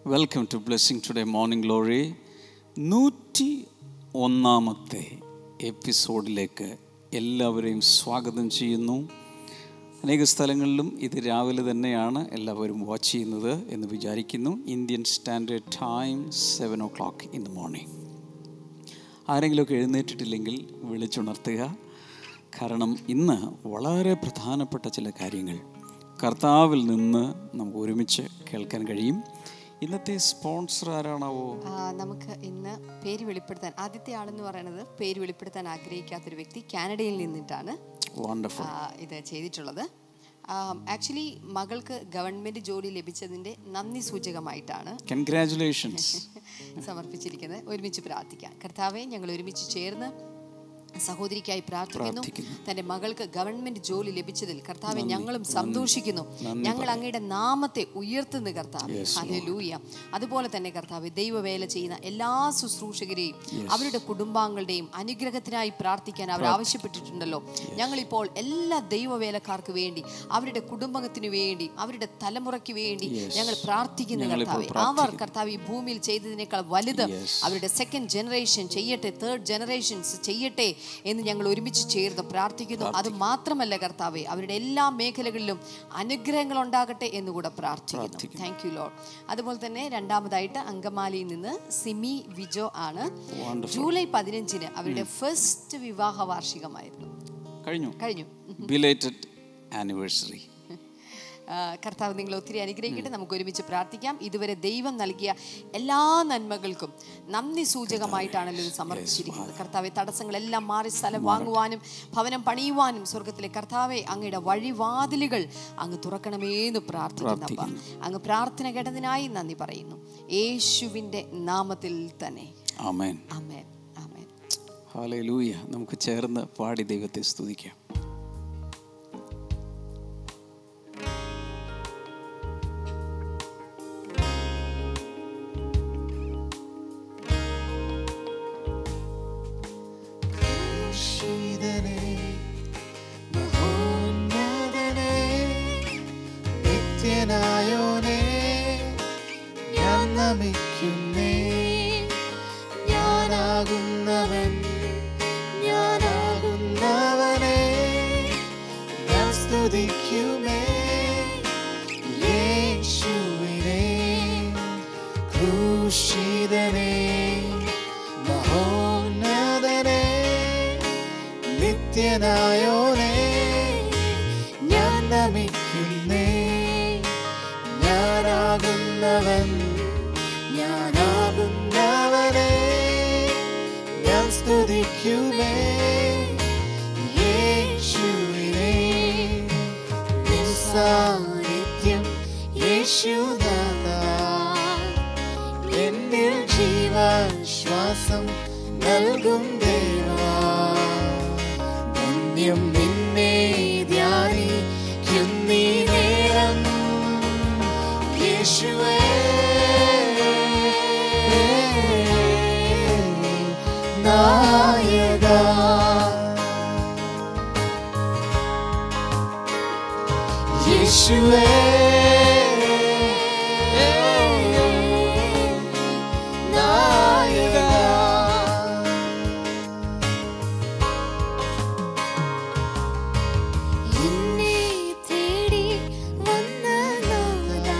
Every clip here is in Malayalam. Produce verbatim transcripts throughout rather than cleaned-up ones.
Welcome to blessing today morning glory. നൂറ്റി ഒന്നാമത്തെ എപ്പിസോഡിലേക്ക് എല്ലാവരെയും സ്വാഗതം ചെയ്യുന്നു. അനേക സ്ഥലങ്ങളിലും ഇത് രാവിലെ തന്നെയാണ് എല്ലാവരും വാച്ച് ചെയ്യുന്നത് എന്ന് വിചാരിക്കുന്നു. Indian standard time seven o'clock in the morning. ആരെങ്കിലുമൊക്കെ എഴുന്നേറ്റിട്ടില്ലെങ്കിൽ വിളിച്ചുണർത്തുക. കാരണം ഇന്ന് വളരെ പ്രധാനപ്പെട്ട ചില കാര്യങ്ങൾ കർത്താവിൽ നിന്ന് നമുക്ക് ഒരുമിച്ച് കേൾക്കാൻ കഴിയും. ഇന്നത്തെ സ്പോൺസർ ആരാണാവോ? നമുക്ക് ഇന്ന് പേര് വെളിപ്പെടുത്താൻ ആദ്യത്തെ ആളെന്ന് പറയുന്നത് പേര് വെളിപ്പെടുത്താൻ ആഗ്രഹിക്കാത്തൊരു വ്യക്തി കാനഡയിൽ നിന്നിട്ടാണ് ഇത് ചെയ്തിട്ടുള്ളത്. ആക്ച്വലി മകൾക്ക് ഗവൺമെന്റ് ജോലി ലഭിച്ചതിന്റെ നന്ദി സൂചകമായിട്ടാണ് കൺഗ്രാറ്റുലേഷൻസ് സമർപ്പിച്ചിരിക്കുന്നത്. ഒരുമിച്ച് പ്രാർത്ഥിക്കാം. കർത്താവേ, ഞങ്ങൾ ഒരുമിച്ച് ചേർന്ന് സഹോദരിക്കായി പ്രാർത്ഥിക്കുന്നു. തന്റെ മകൾക്ക് ഗവൺമെന്റ് ജോലി ലഭിച്ചതിൽ കർത്താവെ ഞങ്ങളും സന്തോഷിക്കുന്നു. ഞങ്ങൾ അങ്ങയുടെ നാമത്തെ ഉയർത്തുന്നു കർത്താവെ. ഹല്ലേലൂയ. അതുപോലെ തന്നെ കർത്താവെ, ദൈവവേല ചെയ്യുന്ന എല്ലാ ശുശ്രൂഷകരെയും അവരുടെ കുടുംബാംഗങ്ങളുടെയും അനുഗ്രഹത്തിനായി പ്രാർത്ഥിക്കാൻ അവർ ആവശ്യപ്പെട്ടിട്ടുണ്ടല്ലോ. ഞങ്ങളിപ്പോൾ എല്ലാ ദൈവവേലക്കാർക്ക് വേണ്ടി, അവരുടെ കുടുംബത്തിന് വേണ്ടി, അവരുടെ തലമുറയ്ക്ക് വേണ്ടി ഞങ്ങൾ പ്രാർത്ഥിക്കുന്നു കർത്താവെ. അവർ കർത്താവ് ഈ ഭൂമിയിൽ ചെയ്തതിനേക്കാൾ വലുത് അവരുടെ സെക്കൻഡ് ജനറേഷൻ ചെയ്യട്ടെ, തേർഡ് ജനറേഷൻസ് ചെയ്യട്ടെ എന്ന് ഞങ്ങൾ ഒരുമിച്ച് ചേർന്ന് പ്രാർത്ഥിക്കുന്നു. അത് മാത്രമല്ല കർത്താവേ, അവരുടെ എല്ലാ മേഖലകളിലും അനുഗ്രഹങ്ങൾ ഉണ്ടാകട്ടെ എന്നുകൂടെ പ്രാർത്ഥിക്കുന്നു. Thank you lord. അതുപോലെ തന്നെ രണ്ടാമതായിട്ട് അങ്കമാലിയിൽ നിന്ന് സിമി വിജോ ആണ്. ജൂലൈ പതിനഞ്ചിന് അവരുടെ ഫസ്റ്റ് വിവാഹ വാർഷികമായിരുന്നു. കഴിഞ്ഞു കഴിഞ്ഞു ബിലേറ്റഡ് ആനിവേഴ്സറി. കർത്താവ് നിങ്ങൾ ഒത്തിരി അനുഗ്രഹിക്കട്ടെ. നമുക്ക് ഒരുമിച്ച് പ്രാർത്ഥിക്കാം. ഇതുവരെ ദൈവം നൽകിയ എല്ലാ നന്മകൾക്കും നന്ദി സൂചകമായിട്ടാണല്ലോ ഇത് സമർപ്പിച്ചിരിക്കുന്നത്. കർത്താവെ, തടസ്സങ്ങളെല്ലാം മാറി സ്ഥലം വാങ്ങുവാനും ഭവനം പണിയുവാനും സ്വർഗത്തിലെ കർത്താവെ അങ്ങയുടെ വഴിവാതിലുകൾ അങ്ങ് തുറക്കണമേന്ന് പ്രാർത്ഥിക്കുന്നപ്പ അങ്ങ് പ്രാർത്ഥന കേട്ടതിനായി നന്ദി പറയുന്നു. യേശുവിൻ്റെ നാമത്തിൽ തന്നെ ആമേൻ. ആമേൻ. ആമേൻ. ഹല്ലേലൂയ. നമുക്ക് ചേർന്ന് പാടി ദൈവത്തെ സ്തുതിക്കാം. ഞാനാകുന്നവൻ ഞാനാകുന്നവനെ ഞാൻ സ്തുതിക്കുമേ യേശുവിനെ ക്രൂശിതനെ മഹോന്നതനെ നിത്യനായോനെ ഞാൻ നമിക്കുന്നേ. ഞാനാകുന്നവൻ ഞാനാകുന്നവനെ ഞാൻ സ്തുതിക്കുമേ യേശുവിനെ. നിസ്സാന്നിധ്യം യേശുനാഥാ എന്നിൽ ജീവശ്വാസം നൽകും ദേവാ. ധന്യം നിന്നെ ധ്യാനിക്കുന്നീ നേരം യേശുവേ. നായകാ യേശുവേ നായകാ. എന്നെ തേടി വന്ന നാഥാ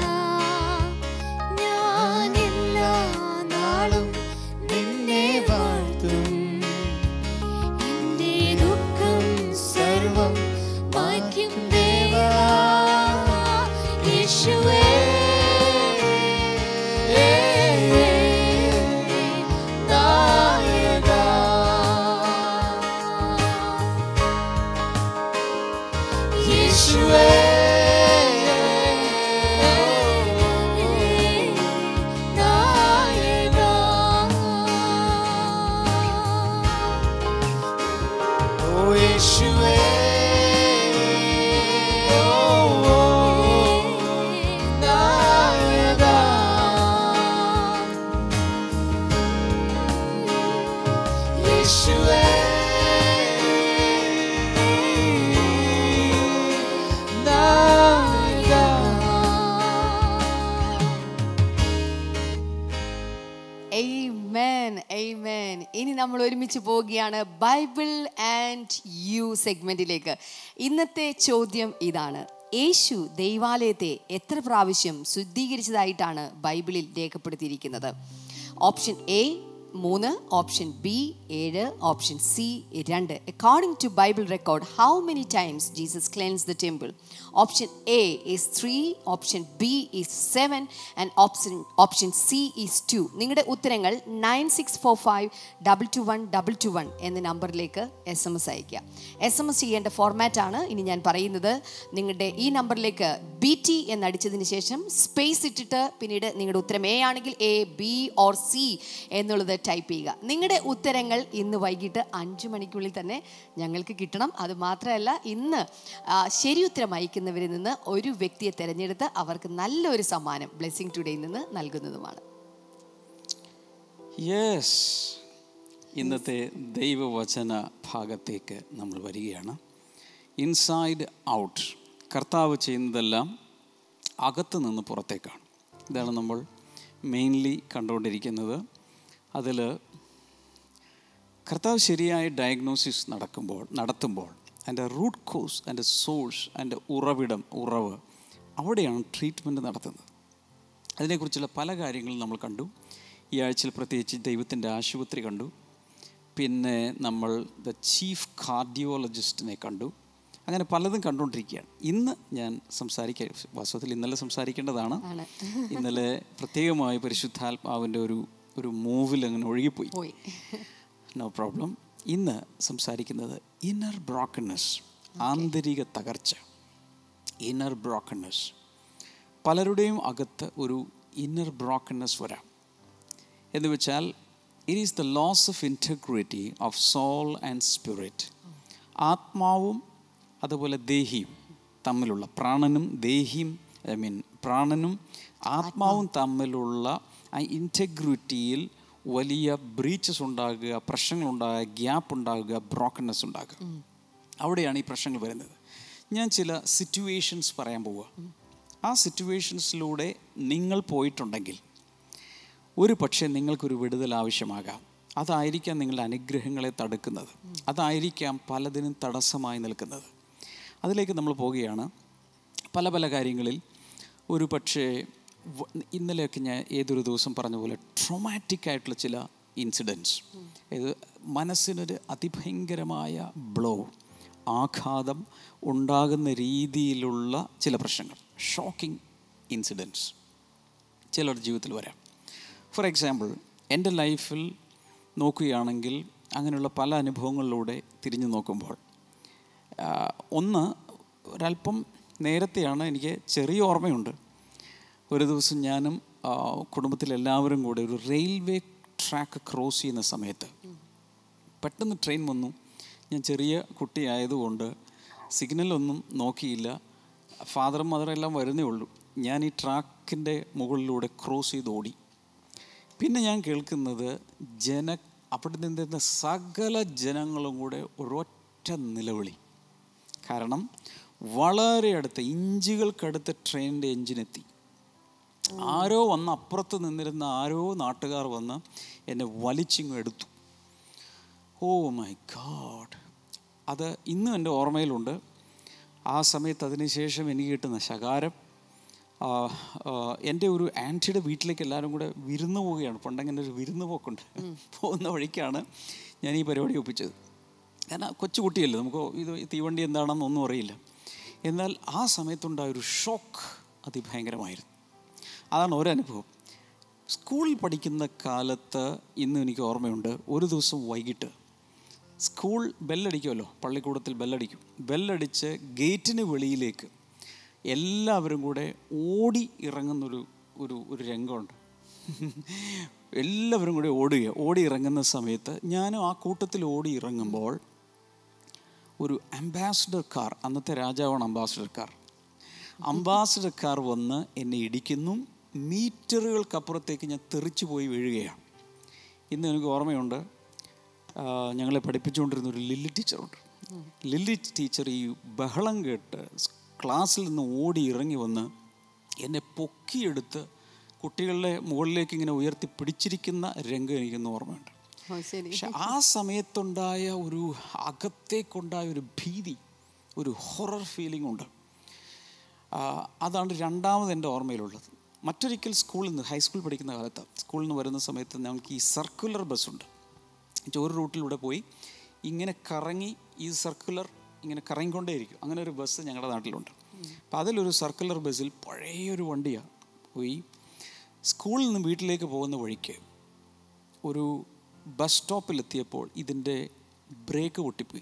ഞാൻ എല്ലാ നാളും നിന്നെ വാഴ്ത്തും. എന്റെ ദുഃഖം സർവം മായ്ക്കും ദേവാ യേശുവേ. നായകാ യേശുവേ നായകാ. ഓ യേശുവേ നായകാ. യേശുവേ നായകാ. ഒരുമിച്ച് പോവുകയാണ് ബൈബിൾ ആൻഡ് യു സെഗ്മെന്റിലേക്ക്. ഇന്നത്തെ ചോദ്യം ഇതാണ്: യേശു ദൈവാലയത്തെ എത്ര പ്രാവശ്യം ശുദ്ധീകരിച്ചതായിട്ടാണ് ബൈബിളിൽ രേഖപ്പെടുത്തിയിരിക്കുന്നത്? ഓപ്ഷൻ എ മൂന്ന്, ഓപ്ഷൻ ബി ഏഴ്, ഓപ്ഷൻ സി രണ്ട്. According to Bible record, how many times Jesus cleanse the temple? Option A is three, option B is seven and option option C is two. നിങ്ങളുടെ ഉത്തരങ്ങൾ nine six four five double two one double two one എന്ന നമ്പറിലേക്ക് എസ് എം എസ് അയയ്ക്കുക. എസ് എം എസ് ചെയ്യേണ്ട ഫോർമാറ്റാണ് ഇനി ഞാൻ പറയുന്നത്. നിങ്ങളുടെ ഈ നമ്പറിലേക്ക് ബി ടി എന്നടിച്ചതിന് ശേഷം സ്പേസ് ഇട്ടിട്ട് പിന്നീട് നിങ്ങളുടെ ഉത്തരം എ ആണെങ്കിൽ എ, ബി ഓർ സി എന്നുള്ളത് ടൈപ്പ് ചെയ്യുക. നിങ്ങളുടെ ഉത്തരങ്ങൾ ഇന്ന് വൈകിട്ട് അഞ്ചു മണിക്കുള്ളിൽ തന്നെ ഞങ്ങൾക്ക് കിട്ടണം. അത് മാത്രമല്ല, ഇന്ന് ശരി ഉത്തരം അയക്കുന്നവരിൽ നിന്ന് ഒരു വ്യക്തിയെ തിരഞ്ഞെടുത്ത് അവർക്ക് നല്ലൊരു സമ്മാനം ബ്ലെസ്സിംഗ് ടുഡേയിൽ നിന്ന് നൽകുന്നതുമാണ്. യെസ്, ഇന്നത്തെ ദൈവവചന ഭാഗത്തേക്ക് നമ്മൾ വരികയാണ്. Inside out. കർത്താവ് ചെയ്യുന്നതെല്ലാം അകത്ത് നിന്ന് പുറത്തേക്കാണ്. ഇതാണ് നമ്മൾ മെയിൻലി കണ്ടുകൊണ്ടിരിക്കുന്നത്. അതിൽ കർത്താവ് ശരിയായ ഡയഗ്നോസിസ് നടക്കുമ്പോൾ നടത്തുമ്പോൾ അതിൻ്റെ റൂട്ട് കോസ്, അതിൻ്റെ സോഴ്സ്, അതിൻ്റെ ഉറവിടം, ഉറവ്, അവിടെയാണ് ട്രീറ്റ്മെൻറ്റ് നടത്തുന്നത്. അതിനെക്കുറിച്ചുള്ള പല കാര്യങ്ങളും നമ്മൾ കണ്ടു. ഈ ആഴ്ചയിൽ പ്രത്യേകിച്ച് ദൈവത്തിൻ്റെ ആശുപത്രി കണ്ടു. പിന്നെ നമ്മൾ ദ ചീഫ് കാർഡിയോളജിസ്റ്റിനെ കണ്ടു. അങ്ങനെ പലതും കണ്ടുകൊണ്ടിരിക്കുകയാണ്. ഇന്ന് ഞാൻ സംസാരിക്കാൻ, വാസ്തവത്തിൽ ഇന്നലെ സംസാരിക്കേണ്ടതാണ്. ഇന്നലെ പ്രത്യേകമായി പരിശുദ്ധാത്മാവിൻ്റെ ഒരു ഒരു മൂവിൽ അങ്ങനെ ഒഴുകിപ്പോയി. No problem. ഇന്ന് സംസാരിക്കുന്നത് ഇന്നർ ബ്രോക്കൺനെസ്, ആന്തരിക തകർച്ച. Inner brokenness. പലരുടെയും അകത്ത് ഒരു ഇന്നർ ബ്രോക്കൺനെസ് വരാം. എന്ന് വെച്ചാൽ it is the loss of integrity of soul and spirit. ആത്മാവും അതുപോലെ ദേഹിയും തമ്മിലുള്ള, പ്രാണനും ദേഹിയും ഐ മീൻ പ്രാണനും ആത്മാവും തമ്മിലുള്ള ആ ഇൻറ്റഗ്രിറ്റിയിൽ വലിയ ബ്രീച്ചസ് ഉണ്ടാകുക, പ്രശ്നങ്ങളുണ്ടാകുക, ഗ്യാപ്പ് ഉണ്ടാകുക, ബ്രോക്കൺനെസ് ഉണ്ടാകുക. അവിടെയാണ് ഈ പ്രശ്നങ്ങൾ വരുന്നത്. ഞാൻ ചില സിറ്റുവേഷൻസ് പറയാൻ പോവുക. ആ സിറ്റുവേഷൻസിലൂടെ നിങ്ങൾ പോയിട്ടുണ്ടെങ്കിൽ ഒരു പക്ഷേ നിങ്ങൾക്കൊരു വിടുതൽ ആവശ്യമാകാം. അതായിരിക്കാം നിങ്ങളുടെ അനുഗ്രഹങ്ങളെ തടുക്കുന്നത്. അതായിരിക്കാം പലതിനും തടസ്സമായി നിൽക്കുന്നത്. അതിലേക്ക് നമ്മൾ പോവുകയാണ്. പല പല കാര്യങ്ങളിൽ ഒരു പക്ഷേ ഇന്നലെയൊക്കെ ഞാൻ ഏതൊരു ദിവസം പറഞ്ഞ പോലെ ട്രോമാറ്റിക് ആയിട്ടുള്ള ചില ഇൻസിഡൻസ്, ഇത് മനസ്സിനൊരു അതിഭയങ്കരമായ ബ്ലോ, ആഘാതം ഉണ്ടാകുന്ന രീതിയിലുള്ള ചില പ്രശ്നങ്ങൾ, ഷോക്കിംഗ് ഇൻസിഡൻസ് ചിലരുടെ ജീവിതത്തിൽ വരാം. ഫോർ എക്സാമ്പിൾ, എൻ്റെ ലൈഫിൽ നോക്കുകയാണെങ്കിൽ അങ്ങനെയുള്ള പല അനുഭവങ്ങളിലൂടെ തിരിഞ്ഞു നോക്കുമ്പോൾ, ഒന്ന് ഒരല്പം നേരത്തെയാണ്, എനിക്ക് ചെറിയ ഓർമ്മയുണ്ട്. ഒരു ദിവസം ഞാനും കുടുംബത്തിലെല്ലാവരും കൂടെ ഒരു റെയിൽവേ ട്രാക്ക് ക്രോസ് ചെയ്യുന്ന സമയത്ത് പെട്ടെന്ന് ട്രെയിൻ വന്നു. ഞാൻ ചെറിയ കുട്ടിയായതുകൊണ്ട് സിഗ്നലൊന്നും നോക്കിയില്ല. ഫാദറും മദറും എല്ലാം വരുന്നേ ഉള്ളൂ. ഞാൻ ഈ ട്രാക്കിൻ്റെ മുകളിലൂടെ ക്രോസ് ചെയ്ത് ഓടി. പിന്നെ ഞാൻ കേൾക്കുന്നത് ജന അവിടെ നിന്നിരുന്ന സകല ജനങ്ങളും കൂടെ ഒരൊറ്റ നിലവിളി. കാരണം വളരെ അടുത്ത്, ഇഞ്ചുകൾക്കടുത്ത് ട്രെയിനിൻ്റെ എഞ്ചിനെത്തി. ആരോ വന്ന്, അപ്പുറത്ത് നിന്നിരുന്ന ആരോ നാട്ടുകാർ വന്ന് എന്നെ വലിച്ചിങ്ങ് എടുത്തു. Oh my God! അത് ഇന്നും എൻ്റെ ഓർമ്മയിലുണ്ട്. ആ സമയത്ത് അതിനുശേഷം എനിക്ക് കിട്ടുന്ന ശകാരം, എൻ്റെ ഒരു ആൻറ്റിയുടെ വീട്ടിലേക്ക് എല്ലാവരും കൂടെ വിരുന്ന് പോവുകയാണ്. പണ്ടങ്ങനെ ഒരു വിരുന്ന് പോക്കുണ്ട്. പോകുന്ന വഴിക്കാണ് ഞാൻ ഈ പരിപാടി ഒപ്പിച്ചത്. കാരണം കൊച്ചുകുട്ടിയല്ലേ, നമുക്ക് ഇത് തീവണ്ടി എന്താണെന്നൊന്നും അറിയില്ല. എന്നാൽ ആ സമയത്തുണ്ടായ ഒരു ഷോക്ക് അതിഭയങ്കരമായിരുന്നു. അതാണ് ഒരനുഭവം. സ്കൂളിൽ പഠിക്കുന്ന കാലത്ത് ഇന്നും എനിക്ക് ഓർമ്മയുണ്ട്. ഒരു ദിവസം വൈകിട്ട് സ്കൂൾ ബെല്ലടിക്കുമല്ലോ, പള്ളിക്കൂടത്തിൽ ബെല്ലടിക്കും. ബെല്ലടിച്ച് ഗേറ്റിന് വെളിയിലേക്ക് എല്ലാവരും കൂടെ ഓടി ഇറങ്ങുന്നൊരു ഒരു ഒരു രംഗമുണ്ട്. എല്ലാവരും കൂടെ ഓടുക. ഓടി ഇറങ്ങുന്ന സമയത്ത് ഞാനും ആ കൂട്ടത്തിൽ ഓടി ഇറങ്ങുമ്പോൾ ഒരു അംബാസഡർ കാർ, അന്നത്തെ രാജാവാണ് അംബാസഡർ കാർ, അംബാസഡർ കാർ വന്ന് എന്നെ ഇടിക്കുന്നു. മീറ്ററുകൾക്കപ്പുറത്തേക്ക് ഞാൻ തെറിച്ചു പോയി വീഴുകയാണ്. ഇന്ന് എനിക്ക് ഓർമ്മയുണ്ട്, ഞങ്ങളെ പഠിപ്പിച്ചുകൊണ്ടിരുന്ന ഒരു ലില്ലി ടീച്ചറുണ്ട്. ലില്ലി ടീച്ചർ ഈ ബഹളം കേട്ട് ക്ലാസ്സിൽ നിന്ന് ഓടി ഇറങ്ങി വന്ന് എന്നെ പൊക്കിയെടുത്ത് കുട്ടികളുടെ മുകളിലേക്ക് ഇങ്ങനെ ഉയർത്തി പിടിച്ചിരിക്കുന്ന രംഗം എനിക്കൊന്ന് ഓർമ്മയുണ്ട്. ശരി. പക്ഷെ ആ സമയത്തുണ്ടായ ഒരു അകത്തേക്കുണ്ടായ ഒരു ഭീതി, ഒരു ഹൊറർ ഫീലിംഗ് ഉണ്ട്. അതാണ് രണ്ടാമത് എൻ്റെ ഓർമ്മയിലുള്ളത്. മറ്റൊരിക്കൽ സ്കൂളിൽ നിന്ന്, ഹൈസ്കൂൾ പഠിക്കുന്ന കാലത്ത് സ്കൂളിൽ നിന്ന് വരുന്ന സമയത്ത് നമുക്ക് ഈ സർക്കുലർ ബസ്സുണ്ട്. ഒരു റൂട്ടിലൂടെ പോയി ഇങ്ങനെ കറങ്ങി ഈ സർക്കുലർ ഇങ്ങനെ കറങ്ങിക്കൊണ്ടേയിരിക്കും. അങ്ങനെ ഒരു ബസ് ഞങ്ങളുടെ നാട്ടിലുണ്ട്. അപ്പോൾ അതിലൊരു സർക്കുലർ ബസ്സിൽ പഴയൊരു വണ്ടിയാണ് പോയി. സ്കൂളിൽ നിന്ന് വീട്ടിലേക്ക് പോകുന്ന വഴിക്ക് ഒരു ബസ് സ്റ്റോപ്പിലെത്തിയപ്പോൾ ഇതിൻ്റെ ബ്രേക്ക് പൊട്ടിപ്പോയി.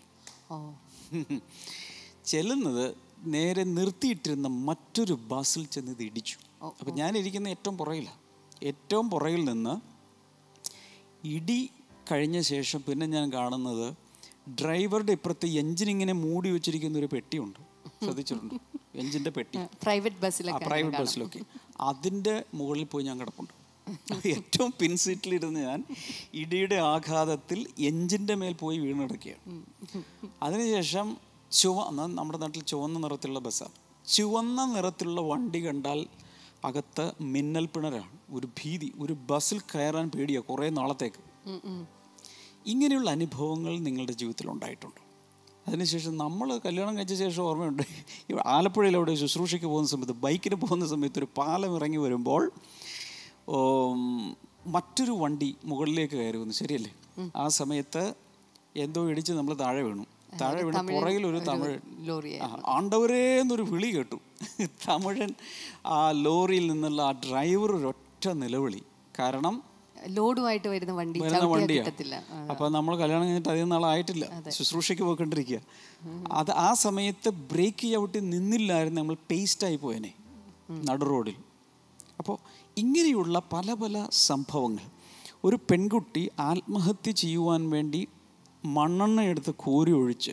ചെല്ലുന്നത് നേരെ നിർത്തിയിട്ടിരുന്ന മറ്റൊരു ബസ്സിൽ ചെന്ന് ഇത് ഇടിച്ചു. അപ്പം ഞാനിരിക്കുന്ന ഏറ്റവും പുറകിലാണ്. ഏറ്റവും പുറകിൽ നിന്ന് ഇടി കഴിഞ്ഞ ശേഷം പിന്നെ ഞാൻ കാണുന്നത് ഡ്രൈവറുടെ ഇപ്പുറത്ത് എഞ്ചിനിങ്ങനെ മൂടി വെച്ചിരിക്കുന്ന ഒരു പെട്ടിയുണ്ട്. ശ്രദ്ധിച്ചിട്ടുണ്ട്? എഞ്ചിൻ്റെ പെട്ടി പ്രൈവറ്റ് ബസ്സിലൊക്കെ പ്രൈവറ്റ് ബസ്സിലൊക്കെ അതിൻ്റെ മുകളിൽ പോയി ഞാൻ കിടപ്പുണ്ട്. ഏറ്റവും പിൻസീറ്റിലിരുന്ന് ഞാൻ ഇടിയുടെ ആഘാതത്തിൽ എഞ്ചിൻ്റെ മേൽ പോയി വീണ് കിടക്കുകയാണ്. അതിനുശേഷം ചുവ നമ്മുടെ നാട്ടിൽ ചുവന്ന നിറത്തിലുള്ള ബസ്സാണ്. ചുവന്ന നിറത്തിലുള്ള വണ്ടി കണ്ടാൽ അകത്ത് മിന്നൽ പിണരാണ്, ഒരു ഭീതി, ഒരു ബസ്സിൽ കയറാൻ പേടിയാണ് കുറേ നാളത്തേക്ക്. ഇങ്ങനെയുള്ള അനുഭവങ്ങൾ നിങ്ങളുടെ ജീവിതത്തിൽ ഉണ്ടായിട്ടുണ്ടോ? അതിനുശേഷം നമ്മൾ കല്യാണം കഴിച്ച ശേഷം ഓർമ്മയുണ്ട്, ആലപ്പുഴയിൽ അവിടെ ശുശ്രൂഷയ്ക്ക് പോകുന്ന സമയത്ത് ബൈക്കിന് പോകുന്ന സമയത്ത് ഒരു പാലം ഇറങ്ങി വരുമ്പോൾ മറ്റൊരു വണ്ടി മുകളിലേക്ക് കയറി വന്നു. ശരിയല്ലേ? ആ സമയത്ത് എന്തോ ഇടിച്ച് നമ്മൾ താഴെ വീണു. താഴെ വീണ് പുറകിൽ ഒരു തമിഴ് ആണ്ടവരേ എന്നൊരു വിളി കേട്ടു. തമിഴൻ ആ ലോറിയിൽ നിന്നുള്ള ആ ഡ്രൈവർ ഒരൊറ്റ നിലവിളി. കാരണം ലോഡുമായിട്ട് വരുന്ന വണ്ടി വരുന്ന വണ്ടിയാണ്. അപ്പോൾ നമ്മൾ കല്യാണം കഴിഞ്ഞിട്ട് അധികം നാളായിട്ടില്ല, ശുശ്രൂഷയ്ക്ക് പോയിക്കൊണ്ടിരിക്കുക. അത് ആ സമയത്ത് ബ്രേക്ക് ചവിട്ടി നിന്നില്ലായിരുന്നു, നമ്മൾ പേസ്റ്റായി പോയനെ നടു റോഡിൽ. അപ്പോൾ ഇങ്ങനെയുള്ള പല പല സംഭവങ്ങൾ. ഒരു പെൺകുട്ടി ആത്മഹത്യ ചെയ്യുവാൻ വേണ്ടി മണ്ണെണ്ണ എടുത്ത് കോരി ഒഴിച്ച്,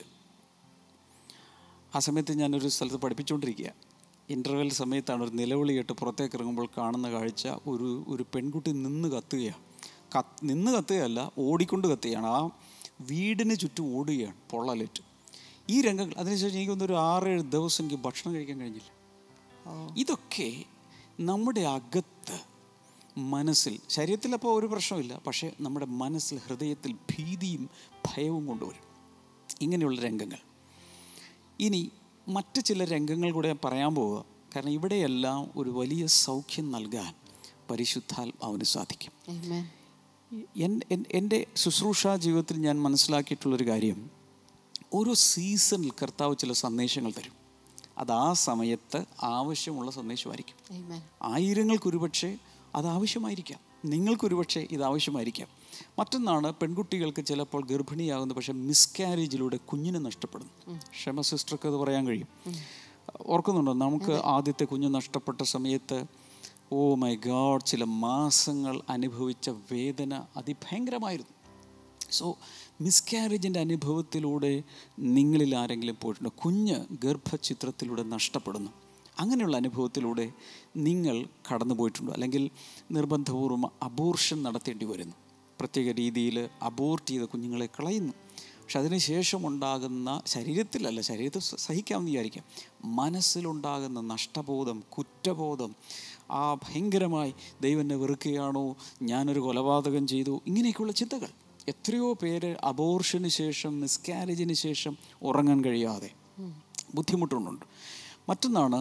ആ സമയത്ത് ഞാനൊരു സ്ഥലത്ത് പഠിപ്പിച്ചുകൊണ്ടിരിക്കുക. ഇൻ്റർവെൽ സമയത്താണ് ഒരു നിലവിളി കേട്ട് പുറത്തേക്ക് ഇറങ്ങുമ്പോൾ കാണുന്ന കാഴ്ച, ഒരു ഒരു പെൺകുട്ടി നിന്ന് കത്തുകയാണ്. കത്ത് നിന്ന് കത്തുകയല്ല, ഓടിക്കൊണ്ട് കത്തുകയാണ്. ആ വീടിന് ചുറ്റും ഓടുകയാണ് പൊള്ളലേറ്റ്. ഈ രംഗങ്ങൾ. അതിനുശേഷം എനിക്കൊന്നൊരു ആറേഴ് ദിവസം എനിക്ക് ഭക്ഷണം കഴിക്കാൻ കഴിഞ്ഞില്ല. ഇതൊക്കെ നമ്മുടെ അകത്ത് മനസ്സിൽ, ശരീരത്തിലപ്പോൾ ഒരു പ്രശ്നമില്ല, പക്ഷേ നമ്മുടെ മനസ്സിൽ, ഹൃദയത്തിൽ ഭീതിയും ഭയവും കൊണ്ടുവരും ഇങ്ങനെയുള്ള രംഗങ്ങൾ. ഇനി മറ്റ് ചില രംഗങ്ങൾ കൂടെ ഞാൻ പറയാൻ പോവുക. കാരണം ഇവിടെയെല്ലാം ഒരു വലിയ സൗഖ്യം നൽകാൻ പരിശുദ്ധാത്മാവിന് സാധിക്കും. എൻ്റെ ശുശ്രൂഷാ ജീവിതത്തിൽ ഞാൻ മനസ്സിലാക്കിയിട്ടുള്ളൊരു കാര്യം, ഓരോ സീസണിൽ കർത്താവ് ചില സന്ദേശങ്ങൾ തരും. അത് ആ സമയത്ത് ആവശ്യമുള്ള സന്ദേശമായിരിക്കും. ആയിരങ്ങൾക്കൊരുപക്ഷെ അത് ആവശ്യമായിരിക്കാം, നിങ്ങൾക്കൊരുപക്ഷെ ഇത് ആവശ്യമായിരിക്കാം. മറ്റൊന്നാണ്, പെൺകുട്ടികൾക്ക് ചിലപ്പോൾ ഗർഭിണിയാകുന്നു, പക്ഷേ മിസ്കാരേജിലൂടെ കുഞ്ഞിനെ നഷ്ടപ്പെടുന്നു. ക്ഷമ സിസ്റ്റർക്ക് അത് പറയാൻ കഴിയും. ഓർക്കുന്നുണ്ടോ? നമുക്ക് ആദ്യത്തെ കുഞ്ഞ് നഷ്ടപ്പെട്ട സമയത്ത് ഓ മൈ ഗോഡ്, ചില മാസങ്ങൾ അനുഭവിച്ച വേദന അതിഭയങ്കരമായിരുന്നു. സോ മിസ്കാരേജിൻ്റെ അനുഭവത്തിലൂടെ നിങ്ങളിൽ ആരെങ്കിലും പോയിട്ടുണ്ടോ? കുഞ്ഞ് ഗർഭചിത്രത്തിലൂടെ നഷ്ടപ്പെടുന്നു. അങ്ങനെയുള്ള അനുഭവത്തിലൂടെ നിങ്ങൾ കടന്നു പോയിട്ടുണ്ടോ? അല്ലെങ്കിൽ നിർബന്ധപൂർവ്വം അബോർഷൻ നടത്തേണ്ടി വരുന്നു, പ്രത്യേക രീതിയിൽ അബോർട്ട് ചെയ്ത കുഞ്ഞുങ്ങളെ കളയുന്നു. പക്ഷെ അതിനുശേഷം ഉണ്ടാകുന്ന, ശരീരത്തിലല്ല, ശരീരത്തിൽ സഹിക്കാമെന്ന് വിചാരിക്കാം, മനസ്സിലുണ്ടാകുന്ന നഷ്ടബോധം, കുറ്റബോധം, ആ ഭയങ്കരമായി ദൈവം എന്നെ വെറുക്കുകയാണോ, ഞാനൊരു കൊലപാതകം ചെയ്തു, ഇങ്ങനെയൊക്കെയുള്ള ചിന്തകൾ. എത്രയോ പേര് അബോർഷന് ശേഷം, മിസ്കാരേജിന് ശേഷം ഉറങ്ങാൻ കഴിയാതെ ബുദ്ധിമുട്ടുന്നുണ്ട്. മറ്റൊന്നാണ്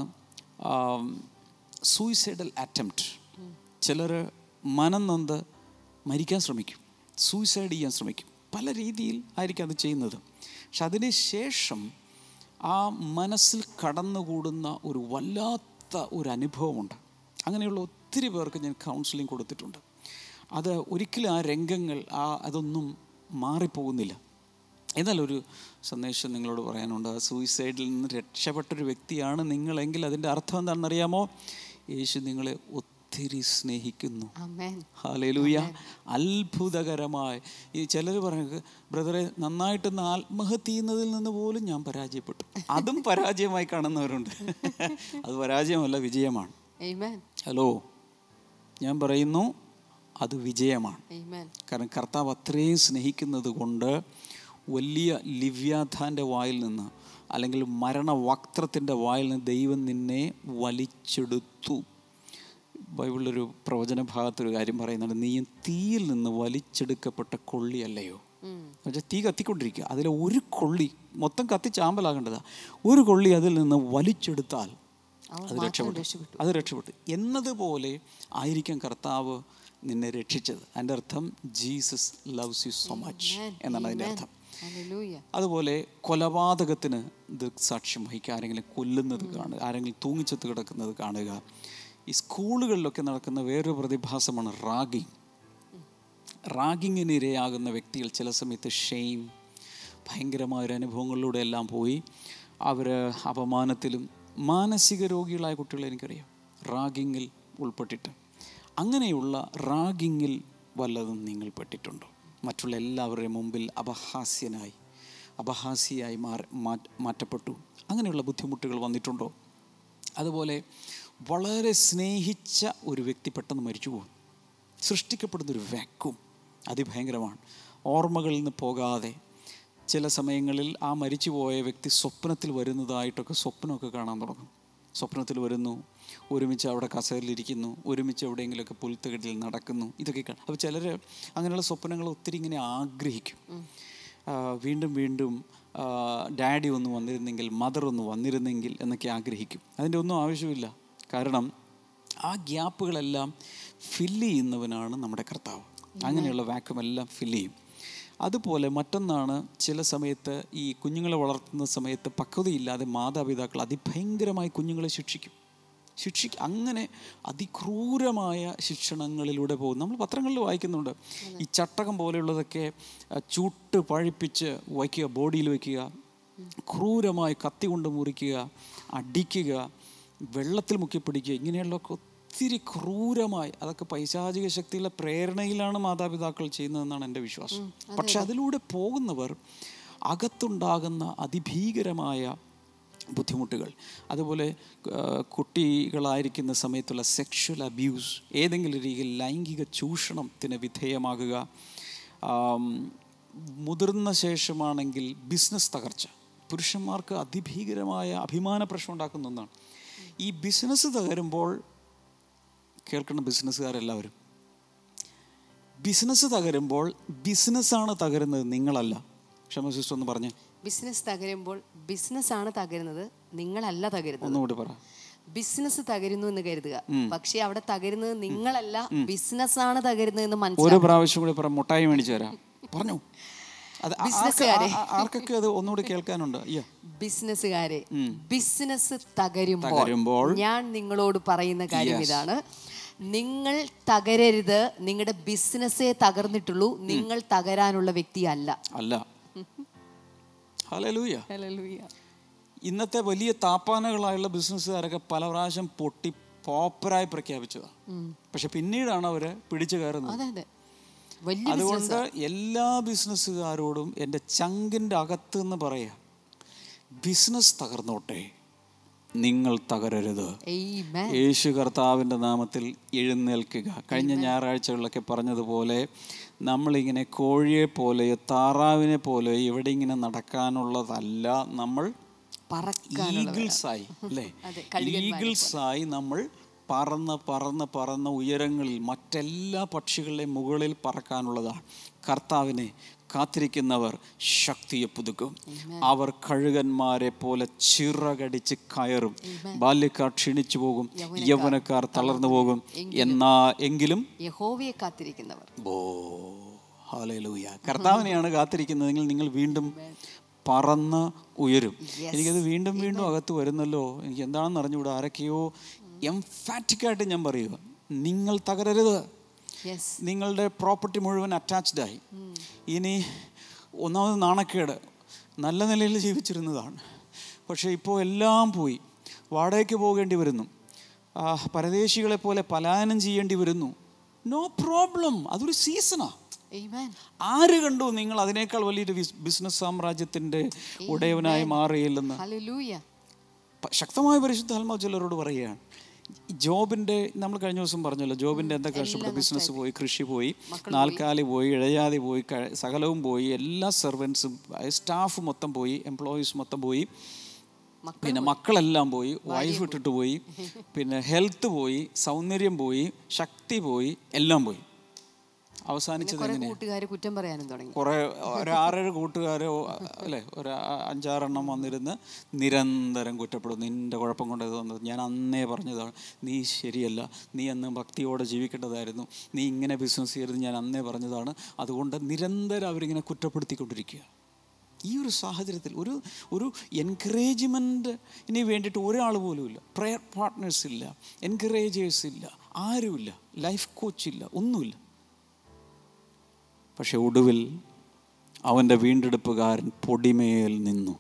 സൂയിസൈഡൽ അറ്റംപ്റ്റ്. ചിലർ മനം നൊന്ത് മരിക്കാൻ ശ്രമിക്കും, സൂയിസൈഡ് ചെയ്യാൻ ശ്രമിക്കും. പല രീതിയിൽ ആയിരിക്കും അത് ചെയ്യുന്നത്. പക്ഷെ അതിന് ശേഷം ആ മനസ്സിൽ കടന്നുകൂടുന്ന ഒരു വല്ലാത്ത ഒരു അനുഭവമുണ്ട്. അങ്ങനെയുള്ള ഒത്തിരി പേർക്ക് ഞാൻ കൗൺസിലിംഗ് കൊടുത്തിട്ടുണ്ട്. അത് ഒരിക്കലും ആ രംഗങ്ങൾ ആ അതൊന്നും മാറിപ്പോകുന്നില്ല. എന്നാൽ ഒരു സന്ദേശം നിങ്ങളോട് പറയാനുണ്ട്. ആ സൂയിസൈഡിൽ നിന്ന് രക്ഷപ്പെട്ടൊരു വ്യക്തിയാണ് നിങ്ങളെങ്കിൽ അതിൻ്റെ അർത്ഥം എന്താണെന്നറിയാമോ? യേശു നിങ്ങളെ ഒത്തിരി സ്നേഹിക്കുന്നു. ഹല്ലേലൂയ. അത്ഭുതകരമായി. ഈ ചിലർ പറയുന്നത്, ബ്രദറെ നന്നായിട്ടൊന്ന് ആത്മഹത്യ ചെയ്യുന്നതിൽ നിന്ന് പോലും ഞാൻ പരാജയപ്പെട്ടു. അതും പരാജയമായി കാണുന്നവരുണ്ട്. അത് പരാജയമല്ല, വിജയമാണ്. ഹലോ, ഞാൻ പറയുന്നു അത് വിജയമാണ്. കാരണം കർത്താവ് അത്രയും സ്നേഹിക്കുന്നത് കൊണ്ട് വലിയ ലിവ്യാഥാൻ്റെ വായിൽ നിന്ന്, അല്ലെങ്കിൽ മരണവക്ത്രത്തിൻ്റെ വായിൽ നിന്ന് ദൈവം നിന്നെ വലിച്ചെടുത്തു. ബൈബിളിലൊരു പ്രവചന ഭാഗത്തൊരു കാര്യം പറയുന്നുണ്ട്, നീ തീയിൽ നിന്ന് വലിച്ചെടുക്കപ്പെട്ട കൊള്ളിയല്ലയോ. എന്നുവെച്ചാൽ തീ കത്തിക്കൊണ്ടിരിക്കുക, അതിലെ ഒരു കൊള്ളി മൊത്തം കത്തിച്ചാമ്പലാകേണ്ടതാണ്, ഒരു കൊള്ളി അതിൽ നിന്ന് വലിച്ചെടുത്താൽ അത് രക്ഷപ്പെട്ടു, അത് രക്ഷപ്പെട്ടു എന്നതുപോലെ ആയിരിക്കും കർത്താവ് നിന്നെ രക്ഷിച്ചത്. അതിൻ്റെ അർത്ഥം Jesus loves you so much എന്നാണ് അതിൻ്റെ അർത്ഥം. അതുപോലെ കൊലപാതകത്തിന് ദൃക്സാക്ഷ്യം വഹിക്കുക, ആരെങ്കിലും കൊല്ലുന്നത് കാണുക, ആരെങ്കിലും തൂങ്ങിച്ചത്ത് കിടക്കുന്നത് കാണുക. ഈ സ്കൂളുകളിലൊക്കെ നടക്കുന്ന വേറൊരു പ്രതിഭാസമാണ് റാഗിങ്. റാഗിങ്ങിന് ഇരയാകുന്ന വ്യക്തികൾ ചില സമയത്ത് ഷെയിം, ഭയങ്കരമായ അനുഭവങ്ങളിലൂടെ എല്ലാം പോയി അവർ അപമാനത്തിലും, മാനസിക രോഗികളായ കുട്ടികളെ എനിക്കറിയാം റാഗിങ്ങിൽ ഉൾപ്പെട്ടിട്ട്. അങ്ങനെയുള്ള റാഗിങ്ങിൽ വല്ലതും നിങ്ങൾ പെട്ടിട്ടുണ്ടോ? മറ്റുള്ള എല്ലാവരുടെയും മുമ്പിൽ അപഹാസ്യനായി അപഹാസ്യയായി മാ മാറ്റപ്പെട്ടു അങ്ങനെയുള്ള ബുദ്ധിമുട്ടുകൾ വന്നിട്ടുണ്ടോ? അതുപോലെ വളരെ സ്നേഹിച്ച ഒരു വ്യക്തി പെട്ടെന്ന് മരിച്ചു പോകും. സൃഷ്ടിക്കപ്പെടുന്നൊരു വാക്വം അതിഭയങ്കരമാണ്. ഓർമ്മകളിൽ നിന്ന് പോകാതെ ചില സമയങ്ങളിൽ ആ മരിച്ചുപോയ വ്യക്തി സ്വപ്നത്തിൽ വരുന്നതായിട്ടൊക്കെ സ്വപ്നമൊക്കെ കാണാൻ തുടങ്ങും. സ്വപ്നത്തിൽ വരുന്നു, ഒരുമിച്ച് അവിടെ കസേരയിലിരിക്കുന്നു, ഒരുമിച്ച് എവിടെയെങ്കിലുമൊക്കെ പുൽത്തകിടിൽ നടക്കുന്നു, ഇതൊക്കെ കാണും. അപ്പോൾ ചിലർ അങ്ങനെയുള്ള സ്വപ്നങ്ങൾ ഒത്തിരി ഇങ്ങനെ ആഗ്രഹിക്കും. വീണ്ടും വീണ്ടും ഡാഡി ഒന്ന് വന്നിരുന്നെങ്കിൽ, മദർ ഒന്ന് വന്നിരുന്നെങ്കിൽ എന്നൊക്കെ ആഗ്രഹിക്കും. അതിൻ്റെ ഒന്നും ആവശ്യമില്ല. കാരണം ആ ഗ്യാപ്പുകളെല്ലാം ഫില്ല് ചെയ്യുന്നവനാണ് നമ്മുടെ കർത്താവ്. അങ്ങനെയുള്ള വാക്വമെല്ലാം ഫില്ല് ചെയ്യും. അതുപോലെ മറ്റൊന്നാണ്, ചില സമയത്ത് ഈ കുഞ്ഞുങ്ങളെ വളർത്തുന്ന സമയത്ത് പക്വതയില്ലാതെ മാതാപിതാക്കൾ അതിഭയങ്കരമായി കുഞ്ഞുങ്ങളെ ശിക്ഷിക്കും ശിക്ഷിക്കും അങ്ങനെ അതിക്രൂരമായ ശിക്ഷണങ്ങളിലൂടെ പോകും. നമ്മൾ പത്രങ്ങളിൽ വായിക്കുന്നുണ്ട്, ഈ ചട്ടകം പോലെയുള്ളതൊക്കെ ചൂട്ട് പഴിപ്പിച്ച് വയ്ക്കുക, ബോഡിയിൽ വയ്ക്കുക, ക്രൂരമായി കത്തി കൊണ്ട് മുറിക്കുക, അടിക്കുക, വെള്ളത്തിൽ മുക്കിപ്പിടിക്കുക, ഇങ്ങനെയുള്ള ഒത്തിരി ക്രൂരമായി. അതൊക്കെ പൈശാചിക ശക്തിയുള്ള പ്രേരണയിലാണ് മാതാപിതാക്കൾ ചെയ്യുന്നതെന്നാണ് എൻ്റെ വിശ്വാസം. പക്ഷെ അതിലൂടെ പോകുന്നവർ അകത്തുണ്ടാകുന്ന അതിഭീകരമായ ബുദ്ധിമുട്ടുകൾ, അതുപോലെ കുട്ടികളായിരിക്കുന്ന സമയത്തുള്ള സെക്ഷൽ അബ്യൂസ്, ഏതെങ്കിലും രീതിയിൽ ലൈംഗിക ചൂഷണത്തിന് വിധേയമാകുക, മുതിർന്ന ശേഷമാണെങ്കിൽ ബിസിനസ് തകർച്ച, പുരുഷന്മാർക്ക് അതിഭീകരമായ അഭിമാന പ്രശ്നം ഉണ്ടാക്കുന്ന ഒന്നാണ്. ഈ ബിസിനസ് തകരുമ്പോൾ, കേൾക്കുന്ന ബിസിനസ്സുകാരെല്ലാവരും, ബിസിനസ് തകരുമ്പോൾ ബിസിനസ്സാണ് തകരുന്നത്, നിങ്ങളല്ല. ക്ഷമ സിസ്റ്റർ ഒന്ന് പറഞ്ഞേ. ബിസിനസ് തകരുമ്പോൾ ബിസിനസ്സാണ് തകരുന്നത്, നിങ്ങളല്ല തകരുന്നത്. ഒന്നുകൂടി പറ. ബിസിനസ് തകരുന്നു എന്ന് കരുതുക, പക്ഷെ അവിടെ തകരുന്നത് നിങ്ങളല്ല, ബിസിനസ്സാണ് തകരുന്നത് എന്ന് മനസ്സിലാക്കുക. ഒരു പ്രാവശ്യം കൂടി പറ, മുട്ടായി മേടിച്ചു തരാം. പറഞ്ഞു. ആർക്കൊക്കെ അത് ഒന്നുകൂടി കേൾക്കാനുണ്ട്? ബിസിനസ്സുകാരെ, ബിസിനസ് തകരുമ്പോൾ ഞാൻ നിങ്ങളോട് പറയുന്ന കാര്യം ഇതാണ്, നിങ്ങൾ തകരരുത്. നിങ്ങളുടെ ബിസിനസ്സേ തകർന്നിട്ടുള്ളൂ, നിങ്ങൾ തകരാനുള്ള വ്യക്തി അല്ല അല്ല ഹല്ലേലൂയ. ഇന്നത്തെ വലിയ താപ്പാനകളായുള്ള ബിസിനസ്സുകാരൊക്കെ പല പ്രാവശ്യം പൊട്ടി പോപ്പറായി പ്രഖ്യാപിച്ചതാണ്. പക്ഷെ പിന്നീടാണ് അവര് പിടിച്ചു കയറുന്നത്. അതുകൊണ്ട് എല്ലാ ബിസിനസ്സുകാരോടും എൻ്റെ ചങ്കിൻ്റെ അകത്ത് എന്ന് പറയാ, ബിസിനസ് തകർന്നോട്ടെ, നിങ്ങൾ തകരരുത്. യേശു കർത്താവിൻ്റെ നാമത്തിൽ എഴുന്നേൽക്കുക. കഴിഞ്ഞ ഞായറാഴ്ചകളിലൊക്കെ പറഞ്ഞതുപോലെ നമ്മളിങ്ങനെ കോഴിയെ പോലെയോ താറാവിനെ പോലെയോ ഇവിടെ ഇങ്ങനെ നടക്കാനുള്ളതല്ല, നമ്മൾ ഈഗിൾസായി അല്ലേ, ഈഗിൾസായി നമ്മൾ പറന്ന് പറന്ന് പറന്ന ഉയരങ്ങളിൽ മറ്റെല്ലാ പക്ഷികളുടെയും മുകളിൽ പറക്കാനുള്ളതാണ്. കർത്താവിനെ കാത്തിരിക്കുന്നവർ ശക്തിയെ പുതുക്കും. അവർ കഴുകന്മാരെ പോലെ ചിറകടിച്ച് കയറും. ബാല്യക്കാർ ക്ഷീണിച്ചു പോകും, യൗവനക്കാർ തളർന്നു പോകും. എന്നാ എങ്കിലും യഹോവയെ കാത്തിരിക്കുന്നവർ, ഓ ഹല്ലേലൂയ, കർത്താവിനെയാണ് കാത്തിരിക്കുന്നതെങ്കിൽ നിങ്ങൾ വീണ്ടും പറന്ന് ഉയരും. എനിക്കത് വീണ്ടും വീണ്ടും അകത്ത് വരുന്നല്ലോ, എനിക്ക് എന്താണെന്ന് അറിഞ്ഞുകൂടാ. ആരൊക്കെയോ എംഫാറ്റിക്കായിട്ട് ഞാൻ പറയുക, നിങ്ങൾ തകരരുത്. നിങ്ങളുടെ പ്രോപ്പർട്ടി മുഴുവൻ അറ്റാച്ച്ഡായി. ഇനി ഒന്നാമത് നാണക്കേട്, നല്ല നിലയിൽ ജീവിച്ചിരുന്നതാണ്, പക്ഷേ ഇപ്പോൾ എല്ലാം പോയി, വാടകയ്ക്ക് പോകേണ്ടി വരുന്നു, പരദേശികളെ പോലെ പലായനം ചെയ്യേണ്ടി വരുന്നു. നോ പ്രോബ്ലം, അതൊരു സീസണാണ്. ആര് കണ്ടു നിങ്ങൾ അതിനേക്കാൾ വലിയൊരു ബിസിനസ് സാമ്രാജ്യത്തിൻ്റെ ഉടയവനായി മാറിയില്ലെന്ന്? ശക്തമായ പരിശുദ്ധാത്മാവ് ചിലരോട് പറയുകയാണ്. ജോബിൻ്റെ, നമ്മൾ കഴിഞ്ഞ ദിവസം പറഞ്ഞല്ലോ, ജോബിൻ്റെ എന്തൊക്കെ കഷ്ടപ്പെട്ടു. ബിസിനസ് പോയി, കൃഷി പോയി, നാൽക്കാലി പോയി, ഇഴയാതി പോയി, സകലവും പോയി, എല്ലാ സെർവൻസും സ്റ്റാഫ് മൊത്തം പോയി, എംപ്ലോയീസ് മൊത്തം പോയി. പിന്നെ മക്കളെല്ലാം പോയി, വൈഫ് ഇട്ടിട്ട് പോയി, പിന്നെ ഹെൽത്ത് പോയി, സൗന്ദര്യം പോയി, ശക്തി പോയി, എല്ലാം പോയി. അവസാനിച്ചത് എങ്ങനെ? കൂട്ടുകാരെ കുറ്റം പറയാനും തുടങ്ങി. കുറേ ഒരു ആറേഴ് കൂട്ടുകാരോ അല്ലേ, ഒരു അഞ്ചാറെണ്ണം വന്നിരുന്ന് നിരന്തരം കുറ്റപ്പെടും. നിൻ്റെ കുഴപ്പം കൊണ്ട് ഇത് വന്നത്, ഞാൻ അന്നേ പറഞ്ഞതാണ്, നീ ശരിയല്ല, നീ അന്ന് ഭക്തിയോടെ ജീവിക്കേണ്ടതായിരുന്നു, നീ ഇങ്ങനെ ബിസിനസ് ചെയ്യരുത്, ഞാൻ അന്നേ പറഞ്ഞതാണ്. അതുകൊണ്ട് നിരന്തരം അവരിങ്ങനെ കുറ്റപ്പെടുത്തിക്കൊണ്ടിരിക്കുക. ഈ ഒരു സാഹചര്യത്തിൽ ഒരു ഒരു എൻകറേജ്മെൻറ്റിന് വേണ്ടിയിട്ട് ഒരാൾ പോലും ഇല്ല. പ്രെയർ പാർട്ട്നേഴ്സ് ഇല്ല, എൻകറേജേഴ്സ് ഇല്ല, ആരുമില്ല, ലൈഫ് കോച്ചില്ല, ഒന്നുമില്ല. പക്ഷെ ഒടുവിൽ അവൻ്റെ വീണ്ടെടുപ്പുകാരൻ പൊടിമേൽ നിന്നു.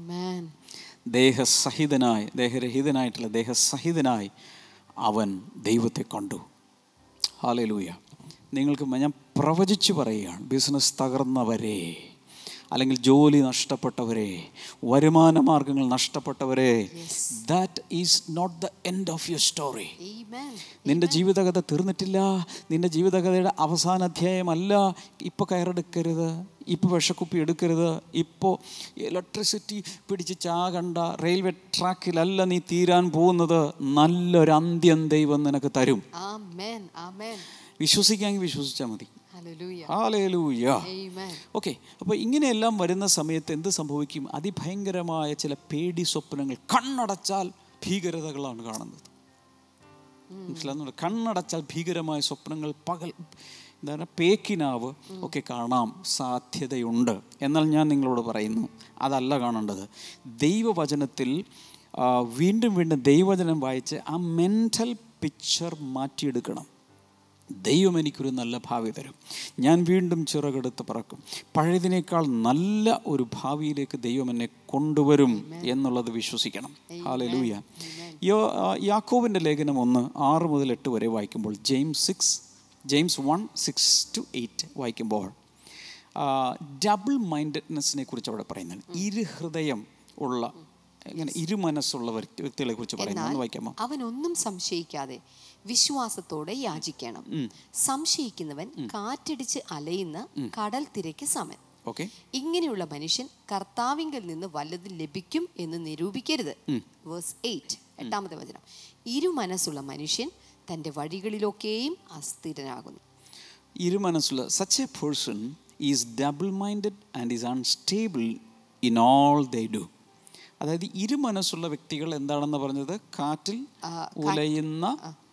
ദേഹസഹിതനായി, ദേഹരഹിതനായിട്ടുള്ള ദേഹസഹിതനായി അവൻ ദൈവത്തെ കണ്ടു. ഹല്ലേലൂയ. നിങ്ങൾക്ക് ഞാൻ പ്രവചിച്ചു പറയുകയാണ്, ബിസിനസ് തകർന്നവരെ, അല്ലെങ്കിൽ ജോലി നഷ്ടപ്പെട്ടവരെ, വരുമാന മാർഗങ്ങൾ നഷ്ടപ്പെട്ടവരെ, that is not the end of your story. നിൻ്റെ ജീവിതകഥ തീർന്നിട്ടില്ല. നിൻ്റെ ജീവിതകഥയുടെ അവസാന അധ്യായമല്ല. ഇപ്പോൾ കയറെടുക്കരുത്, ഇപ്പോൾ വിഷക്കുപ്പി എടുക്കരുത്, ഇപ്പോൾ ഇലക്ട്രിസിറ്റി പിടിച്ച് ചാകണ്ട, റെയിൽവേ ട്രാക്കിലല്ല നീ തീരാൻ പോകുന്നത്. നല്ലൊരു അന്ത്യം ദൈവം നിനക്ക് തരും. വിശ്വസിക്കാമെങ്കിൽ വിശ്വസിച്ചാൽ മതി. ഹല്ലേലൂയ. ഓക്കെ, അപ്പോൾ ഇങ്ങനെയെല്ലാം വരുന്ന സമയത്ത് എന്ത് സംഭവിക്കും? അതിഭയങ്കരമായ ചില പേടി സ്വപ്നങ്ങൾ. കണ്ണടച്ചാൽ ഭീകരതകളാണ് കാണുന്നത്. മനസ്സിലാകുന്നുണ്ട്? കണ്ണടച്ചാൽ ഭീകരമായ സ്വപ്നങ്ങൾ, പകൽ എന്താണ് പേക്കിനാവ് ഒക്കെ കാണാൻ സാധ്യതയുണ്ട്. എന്നാൽ ഞാൻ നിങ്ങളോട് പറയുന്നു, അതല്ല കാണേണ്ടത്. ദൈവവചനത്തിൽ വീണ്ടും വീണ്ടും ദൈവവചനം വായിച്ച് ആ മെൻ്റൽ പിക്ചർ മാറ്റിയെടുക്കണം. ദൈവം എനിക്കൊരു നല്ല ഭാവി തരും, ഞാൻ വീണ്ടും ചിറകെടുത്ത് പറക്കും, പഴയതിനേക്കാൾ നല്ല ഒരു ഭാവിയിലേക്ക് ദൈവം എന്നെ കൊണ്ടുവരും എന്നുള്ളത് വിശ്വസിക്കണം. ഹല്ലേലൂയ. യോ യാക്കോബിൻ്റെ ലേഖനം ഒന്ന് ആറ് മുതൽ എട്ട് വരെ വായിക്കുമ്പോൾ, James six James one six two eight വായിക്കുമ്പോൾ ഡബിൾ മൈൻഡഡ്നെസ്സിനെ കുറിച്ച് അവിടെ പറയുന്നത്. ഇരുഹൃദയം ഉള്ള, ഇങ്ങനെ ഇരുമനസ്സുള്ള വ്യക്തികളെ കുറിച്ച് പറയുന്നത് വായിക്കാമോ? അവനൊന്നും സംശയിക്കാതെ വിശ്വാസത്തോടെ യാചിക്കണം. സംശയിക്കുന്നവൻ കാറ്റടിച്ച് അലയുന്ന കടൽ തിരക്ക് സമൻ. ഇങ്ങനെയുള്ള മനുഷ്യൻ കർത്താവിങ്കിൽ നിന്ന് വല്ലതും ലഭിക്കും എന്ന് നിരൂപിക്കരുത്. വേഴ്സ് എയ്റ്റ്, എട്ടാമത്തെ വചനം. ഇരുമനസ്സുള്ള മനുഷ്യൻ തൻ്റെ വഴികളിലൊക്കെയും അസ്ഥിരനാകുന്നു. ഇരുമനസ്സുള്ള such a person is double minded and is unstable in all they do. അതായത് ഇരുമനസ്സുള്ള വ്യക്തികൾ എന്താണെന്ന് പറഞ്ഞത്? കാറ്റിൽ ഉലയുന്ന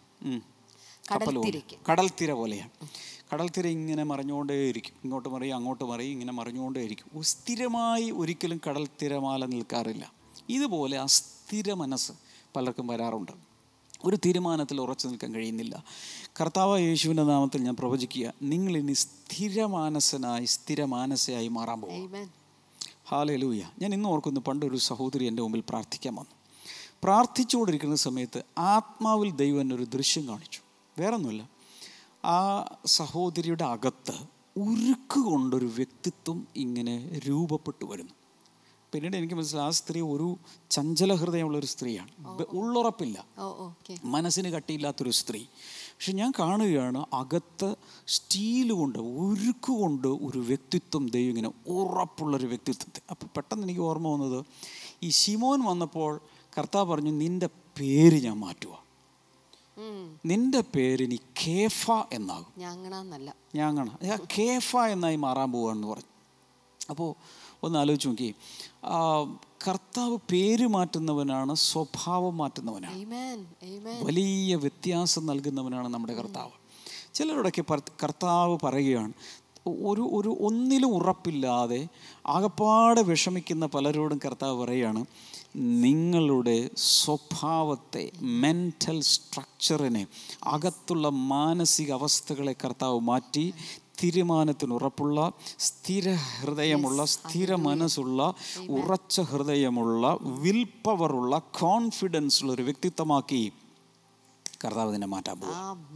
കടൽ തിര പോലെയാണ്. കടൽ തിര ഇങ്ങനെ മറിഞ്ഞുകൊണ്ടേയിരിക്കും, ഇങ്ങോട്ട് മറിയും അങ്ങോട്ട് മറിയും, ഇങ്ങനെ മറിഞ്ഞുകൊണ്ടേയിരിക്കും. സ്ഥിരമായി ഒരിക്കലും കടൽ തിരമാല നിൽക്കാറില്ല. ഇതുപോലെ അസ്ഥിര മനസ്സ് പലർക്കും വരാറുണ്ട്. ഒരു തീരുമാനത്തിൽ ഉറച്ചു നിൽക്കാൻ കഴിയുന്നില്ല. കർത്താവ് യേശുവിൻ്റെ നാമത്തിൽ ഞാൻ പ്രവചിക്കുക, നിങ്ങൾ ഇനി സ്ഥിരമാനസനായി സ്ഥിരമാനസയായി മാറാൻ പോകും. ഹല്ലേലൂയ. ഞാൻ ഇന്ന് ഓർക്കുന്നു, പണ്ടൊരു സഹോദരി എൻ്റെ മുമ്പിൽ പ്രാർത്ഥിക്കാൻ വന്നു. പ്രാർത്ഥിച്ചുകൊണ്ടിരിക്കുന്ന സമയത്ത് ആത്മാവിൽ ദൈവം എന്നെ ഒരു ദൃശ്യം കാണിച്ചു. വേറൊന്നുമില്ല, ആ സഹോദരിയുടെ അകത്ത് ഉരുക്ക് കൊണ്ടൊരു വ്യക്തിത്വം ഇങ്ങനെ രൂപപ്പെട്ടു വരുന്നു. പിന്നീട് എനിക്ക് മനസ്സിലായി, ആ സ്ത്രീ ഒരു ചഞ്ചല ഹൃദയമുള്ളൊരു സ്ത്രീയാണ്, ഉള്ളുറപ്പില്ല, മനസ്സിന് കട്ടിയില്ലാത്തൊരു സ്ത്രീ. പക്ഷെ ഞാൻ കാണുകയാണ്, അകത്ത് സ്റ്റീല് കൊണ്ട്, ഉരുക്ക് കൊണ്ട് ഒരു വ്യക്തിത്വം, ദൈവം ഇങ്ങനെ ഉറപ്പുള്ളൊരു വ്യക്തിത്വത്തെ. അപ്പോൾ പെട്ടെന്ന് എനിക്ക് ഓർമ്മ വന്നത്, ഈ ശിമോൻ വന്നപ്പോൾ കർത്താവ് പറഞ്ഞു, നിൻ്റെ പേര് ഞാൻ മാറ്റുക, നിൻ്റെ പേര് ഇനി കേഫ എന്നാകും. ഞാങ്ങണ കേഫ എന്നായി മാറാൻ പോവാണെന്ന് പറഞ്ഞു. അപ്പോൾ ഒന്ന് ആലോചിച്ച് നോക്കി, കർത്താവ് പേര് മാറ്റുന്നവനാണ്, സ്വഭാവം മാറ്റുന്നവനാണ്, വലിയ വ്യത്യാസം നൽകുന്നവനാണ് നമ്മുടെ കർത്താവ്. ചിലരോടൊക്കെ കർത്താവ് പറയുകയാണ്, ഒരു ഒരു ഒന്നിലും ഉറപ്പില്ലാതെ ആകപ്പാടെ വിഷമിക്കുന്ന പലരോടും കർത്താവ് പറയുകയാണ്, നിങ്ങളുടെ സ്വഭാവത്തെ, മെൻ്റൽ സ്ട്രക്ചറിനെ, അകത്തുള്ള മാനസിക അവസ്ഥകളെ കർത്താവ് മാറ്റി തീരുമാനത്തിന് ഉറപ്പുള്ള, സ്ഥിര ഹൃദയമുള്ള, സ്ഥിര മനസ്സുള്ള, ഉറച്ച ഹൃദയമുള്ള, വിൽ പവറുള്ള, കോൺഫിഡൻസ് ഉള്ള ഒരു വ്യക്തിത്വമാക്കി കർത്താവ് ഇതിനെ മാറ്റാൻ പോകും.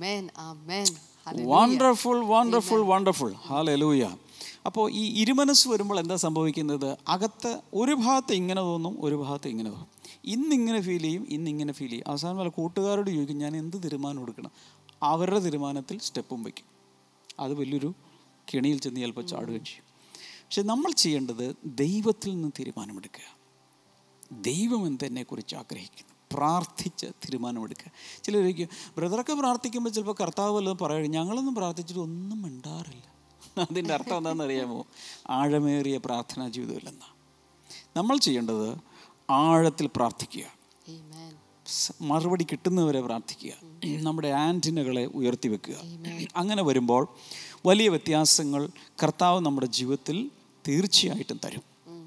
Wonderful wonderful wonderful hallelujah. അപ്പോൾ ഈ ഇരുമനസ് വരുമ്പോൾ എന്താ സംഭവിക്കുന്നത്? അകത്ത് ഒരു ഭാഗത്ത് ഇങ്ങനെ തോന്നും, ഒരു ഭാഗത്ത് ഇങ്ങനെ തോന്നും. ഇന്നിങ്ങനെ ഫീൽ ചെയ്യും, ഇന്നിങ്ങനെ ഫീൽ ചെയ്യും. അവസാനം വല്ല കൂട്ടുകാരോട് ചോദിക്കും, ഞാൻ എന്ത് തീരുമാനം എടുക്കണം? അവരുടെ തീരുമാനത്തിൽ സ്റ്റെപ്പും വയ്ക്കും. അത് വലിയൊരു കെണിയിൽ ചെന്ന് ചിലപ്പോൾ ചാടുകയും ചെയ്യും. പക്ഷെ നമ്മൾ ചെയ്യേണ്ടത് ദൈവത്തിൽ നിന്ന് തീരുമാനമെടുക്കുക. ദൈവം എന്തെന്നെക്കുറിച്ച് ആഗ്രഹിക്കുന്നു. പ്രാർത്ഥിച്ച് തീരുമാനമെടുക്കുക. ചിലരൊക്കെ ബ്രദറൊക്കെ പ്രാർത്ഥിക്കുമ്പോൾ ചിലപ്പോൾ കർത്താവ് വല്ലതും പറയുക, ഞങ്ങളൊന്നും പ്രാർത്ഥിച്ചിട്ട് ഒന്നും മിണ്ടാറില്ല. അതിൻ്റെ അർത്ഥം എന്താണെന്ന് അറിയാമോ? ആഴമേറിയ പ്രാർത്ഥനാ ജീവിതമില്ലെന്നാണ്. നമ്മൾ ചെയ്യേണ്ടത് ആഴത്തിൽ പ്രാർത്ഥിക്കുക, മറുപടി കിട്ടുന്നവരെ പ്രാർത്ഥിക്കുക, നമ്മുടെ ആൻറ്റിനകളെ ഉയർത്തി വെക്കുക. അങ്ങനെ വരുമ്പോൾ വലിയ വ്യത്യാസങ്ങൾ കർത്താവ് നമ്മുടെ ജീവിതത്തിൽ തീർച്ചയായിട്ടും തരും.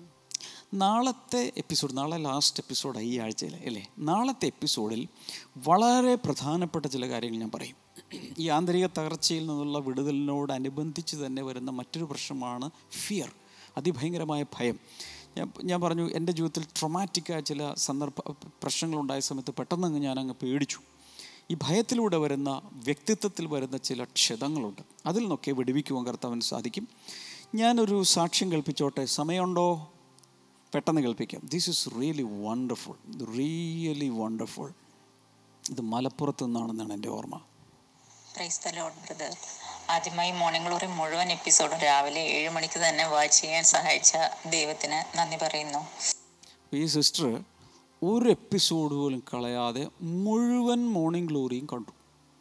നാളത്തെ എപ്പിസോഡ്, നാളെ ലാസ്റ്റ് എപ്പിസോഡാണ് ഈ ആഴ്ചയിൽ അല്ലേ? നാളത്തെ എപ്പിസോഡിൽ വളരെ പ്രധാനപ്പെട്ട ചില കാര്യങ്ങൾ ഞാൻ പറയും. ഈ ആന്തരിക തകർച്ചയിൽ നിന്നുള്ള വിടുതലിനോടനുബന്ധിച്ച് തന്നെ വരുന്ന മറ്റൊരു പ്രശ്നമാണ് ഫിയർ, അതിഭയങ്കരമായ ഭയം. ഞാൻ ഞാൻ പറഞ്ഞു, എൻ്റെ ജീവിതത്തിൽ ട്രോമാറ്റിക്കായ ചില സന്ദർഭ പ്രശ്നങ്ങളുണ്ടായ സമയത്ത് പെട്ടെന്ന് ഞാനങ്ങ് പേടിച്ചു. ഈ ഭയത്തിലൂടെ വരുന്ന വ്യക്തിത്വത്തിൽ വരുന്ന ചില ക്ഷതങ്ങളുണ്ട്. അതിൽ നിന്നൊക്കെ വിടുവിക്കുവാൻ കർത്താവിന് സാധിക്കും. ഞാനൊരു സാക്ഷ്യം കേൾപ്പിച്ചോട്ടെ? സമയമുണ്ടോ? പെട്ടെന്ന് കേൾപ്പിക്കാം. This is really wonderful, really wonderful. ഇത് മലപ്പുറത്ത് നിന്നാണെന്നാണ് എൻ്റെ ഓർമ്മ. Praise the lord brother. ആദ്യമായി മോർണിംഗ് ഗ്ലോറി മുഴുവൻ എപ്പിസോഡും രാവിലെ ഏഴ് മണിക്ക് തന്നെ വാച്ച് ചെയ്യാൻ സഹായിച്ച ദൈവത്തിന് നന്ദി പറയുന്നു. ഈ സിസ്റ്റർ ഒരു എപ്പിസോഡ് പോലും കളയാതെ മുഴുവൻ മോർണിംഗ് ഗ്ലോറിയും കണ്ടു.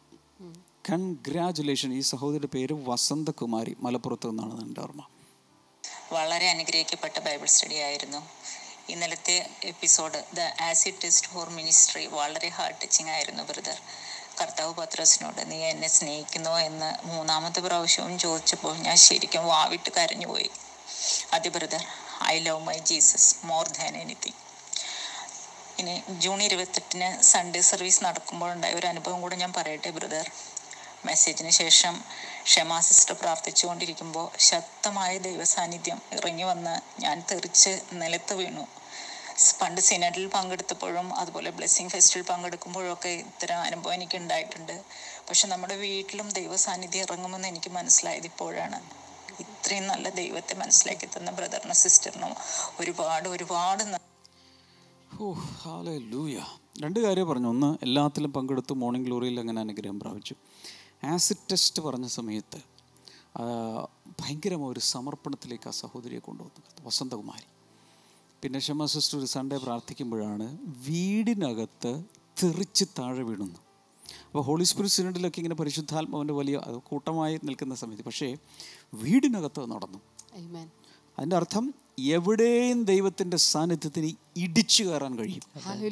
കൺഗ്രാജുലേഷൻ. ഈ സഹോദരിയുടെ പേര് വസന്തകുമാരി, മലപ്പുറത്ത് നിന്നാണ് എൻ്റെ ഓർമ്മ. വളരെ അനുഗ്രഹിക്കപ്പെട്ട ബൈബിൾ സ്റ്റഡി ആയിരുന്നു. ഇന്നലത്തെ episode the acid test for ministry വളരെ ഹാർട്ട് ടച്ചിങ് ആയിരുന്നു ബ്രദർ. കർത്താവ് പത്രോസിനോട് നീ എന്നെ സ്നേഹിക്കുന്നോ എന്ന് മൂന്നാമത്തെ പ്രാവശ്യവും ചോദിച്ചപ്പോൾ ഞാൻ ശരിക്കും വാവിട്ട് കരഞ്ഞുപോയി. അതെ brother, I love my Jesus more than anything. ഇനി ജൂൺ ഇരുപത്തെട്ടിന് സൺഡേ സർവീസ് നടക്കുമ്പോഴുണ്ടായ ഒരു അനുഭവം കൂടെ ഞാൻ പറയട്ടെ ബ്രദർ. മെസ്സേജിന് ശേഷം ക്ഷമാ സിസ്റ്റർ പ്രാർത്ഥിച്ചുകൊണ്ടിരിക്കുമ്പോൾ ശക്തമായ ദൈവസാന്നിധ്യം ഇറങ്ങി വന്ന് ഞാൻ തെറിച്ച് നിലത്ത് വീണു. പണ്ട് സിനഡിൽ പങ്കെടുത്തപ്പോഴും അതുപോലെ ബ്ലെസ്സിങ് ഫെസ്റ്റിൽ പങ്കെടുക്കുമ്പോഴൊക്കെ ഇത്തരം അനുഭവം എനിക്ക് ഉണ്ടായിട്ടുണ്ട്. പക്ഷെ നമ്മുടെ വീട്ടിലും ദൈവസാന്നിധ്യം ഇറങ്ങുമെന്ന് എനിക്ക് മനസ്സിലായത് ഇപ്പോഴാണ്. ഇത്രയും നല്ല ദൈവത്തെ മനസ്സിലാക്കി തന്ന ബ്രദറിനും സിസ്റ്ററിനും ഒരുപാട് ഒരുപാട് ഓ ഹല്ലേലൂയ. രണ്ട് കാര്യം പറഞ്ഞു. ഒന്ന്, എല്ലാത്തിലും പങ്കെടുത്തു, മോർണിംഗ് ഗ്ലോറിയിൽ അങ്ങനെ അനുഗ്രഹം പ്രാപിച്ചു. ആസിഡ് ടെസ്റ്റ് പറഞ്ഞ സമയത്ത് ഭയങ്കരമായ ഒരു സമർപ്പണത്തിലേക്ക് ആ സഹോദരിയെ കൊണ്ടുവന്നു വസന്തകുമാരി. പിന്നെ ക്ഷമ സിസ്റ്റർ ഒരു സൺഡേ പ്രാർത്ഥിക്കുമ്പോഴാണ് വീടിനകത്ത് തെറിച്ച് താഴെ വീണുന്നു. അപ്പോൾ ഹോളി സ്പിരിറ്റ് സിനഡിലൊക്കെ ഇങ്ങനെ പരിശുദ്ധാത്മാവിൻ്റെ വലിയ അത് കൂട്ടമായി നിൽക്കുന്ന സമയത്ത്, പക്ഷേ വീടിനകത്ത് നടന്നു. അതിൻ്റെ അർത്ഥം എവിടെയും ദൈവത്തിൻ്റെ സാന്നിധ്യത്തിന് ഇടിച്ചു കയറാൻ കഴിയും.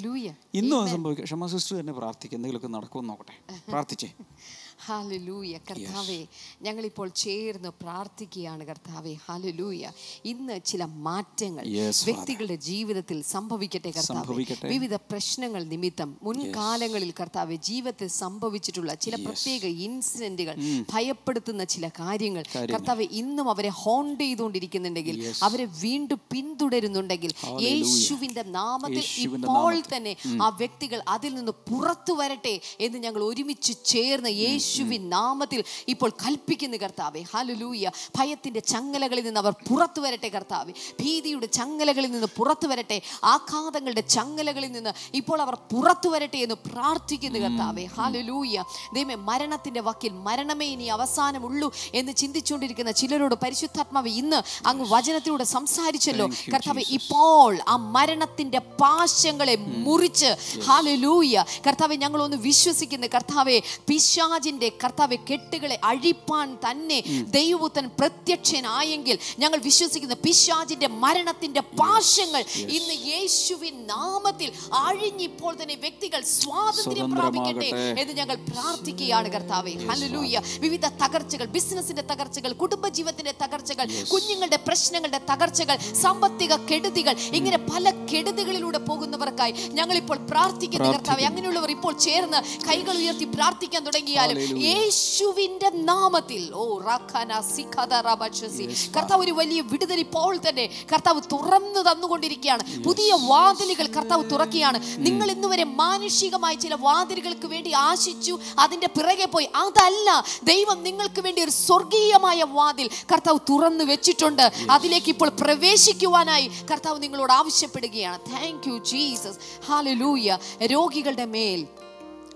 ഇന്നും അത് സംഭവിക്കാം. ക്ഷമ സിസ്റ്റർ തന്നെ പ്രാർത്ഥിക്കുക, എന്തെങ്കിലുമൊക്കെ നടക്കുമെന്ന് നോക്കട്ടെ. പ്രാർത്ഥിച്ചേ. ഹല്ലേലൂയ. കർത്താവേ, ഞങ്ങളിപ്പോൾ ചേർന്ന് പ്രാർത്ഥിക്കുകയാണ് കർത്താവേ. ഹല്ലേലൂയ. ഇന്ന് ചില മാറ്റങ്ങൾ വ്യക്തികളുടെ ജീവിതത്തിൽ സംഭവിക്കട്ടെ കർത്താവേ. വിവിധ പ്രശ്നങ്ങൾ നിമിത്തം മുൻകാലങ്ങളിൽ കർത്താവേ ജീവിതത്തിൽ സംഭവിച്ചിട്ടുള്ള ചില പ്രത്യേക ഇൻസിഡന്റുകൾ, ഭയപ്പെടുത്തുന്ന ചില കാര്യങ്ങൾ കർത്താവേ ഇന്നും അവരെ ഹോണ്ട് ചെയ്തുകൊണ്ടിരിക്കുന്നുണ്ടെങ്കിൽ, അവരെ വീണ്ടും പിന്തുടരുന്നുണ്ടെങ്കിൽ, യേശുവിന്റെ നാമത്തിൽ ഇപ്പോൾ തന്നെ ആ വ്യക്തികൾ അതിൽ നിന്ന് പുറത്തു വരട്ടെ എന്ന് ഞങ്ങൾ ഒരുമിച്ച് ചേർന്ന് യേശുവിൻ നാമത്തിൽ ഇപ്പോൾ കൽപ്പിക്കുന്നു കർത്താവേ. ഹല്ലേലൂയ. ഭയത്തിന്റെ ചങ്ങലകളിൽ നിന്ന് അവർ പുറത്തു വരട്ടെ കർത്താവേ. ഭീതിയുടെ ചങ്ങലകളിൽ നിന്ന് പുറത്തു വരട്ടെ. ആഘാതങ്ങളുടെ ചങ്ങലകളിൽ നിന്ന് ഇപ്പോൾ അവർ പുറത്തു വരട്ടെ എന്ന് പ്രാർത്ഥിക്കുന്നു കർത്താവേ. ഹല്ലേലൂയ. ദൈവമേ, മരണത്തിന്റെ വക്കിൽ മരണമേ ഇനി അവസാനമുള്ളൂ എന്ന് ചിന്തിച്ചുകൊണ്ടിരിക്കുന്ന ചിലരോട് പരിശുദ്ധാത്മാവേ ഇന്ന് അങ്ങ് വചനത്തിലൂടെ സംസാരിച്ചല്ലോ കർത്താവേ. ഇപ്പോൾ ആ മരണത്തിന്റെ പാശങ്ങളെ മുറിച്ച് ഹല്ലേലൂയ കർത്താവേ ഞങ്ങളൊന്ന് വിശ്വസിക്കുന്നു കർത്താവേ. പിശാചിന്റെ കർത്താവേ കെട്ടുകളെ അഴിപ്പാൻ തന്നെ ദൈവപുത്രൻ പ്രത്യക്ഷനായെങ്കിൽ ഞങ്ങൾ വിശ്വസിക്കുന്ന പിശാചിന്റെ മരണത്തിന്റെ പാശങ്ങൾ ഇന്ന് യേശുവിൻ നാമത്തിൽ അഴിഞ്ഞിപ്പോൾ തന്നെ വ്യക്തികൾ സ്വാതന്ത്ര്യം പ്രാപിക്കട്ടെ എന്ന് ഞങ്ങൾ പ്രാർത്ഥിക്കുകയാണ് കർത്താവേ. ഹല്ലേലൂയ. വിവിധ തകർച്ചകൾ, ബിസിനസിന്റെ തകർച്ചകൾ, കുടുംബജീവിതത്തിന്റെ തകർച്ചകൾ, കുഞ്ഞുങ്ങളുടെ പ്രശ്നങ്ങളുടെ തകർച്ചകൾ, സാമ്പത്തിക കെടുതികൾ, ഇങ്ങനെ പല കെടുതികളിലൂടെ പോകുന്നവർക്കായി ഞങ്ങൾ ഇപ്പോൾ പ്രാർത്ഥിക്കുന്ന കർത്താവേ. അങ്ങനെയുള്ളവർ ഇപ്പോൾ ചേർന്ന് കൈകൾ ഉയർത്തി പ്രാർത്ഥിക്കാൻ തുടങ്ങിയാലും യേശുവിന്റെ നാമത്തിൽ ഓ റഖന സിഖദ റബശസി കർത്താവ് ഒരു വലിയ വിടുതൽ ഇപ്പോൾ തന്നെ കർത്താവ് തുറന്നു തന്നുകൊണ്ടിരിക്കുകയാണ്. പുതിയ വാതിലുകൾ കർത്താവ് തുറക്കുകയാണ്. നിങ്ങൾ ഇന്നുവരെ മാനുഷികമായ ചില വാതിലുകൾക്ക് വേണ്ടി ആശിച്ചു, അതിന്റെ പിറകെ പോയി. അതല്ല, ദൈവം നിങ്ങൾക്ക് വേണ്ടി ഒരു സ്വർഗീയമായ വാതിൽ കർത്താവ് തുറന്നു വെച്ചിട്ടുണ്ട്. അതിലേക്ക് ഇപ്പോൾ പ്രവേശിക്കുവാനായി കർത്താവ് നിങ്ങളോട് ആവശ്യപ്പെടുകയാണ്. Thank you Jesus. ഹല്ലേലൂയ. രോഗികളുടെ മേൽ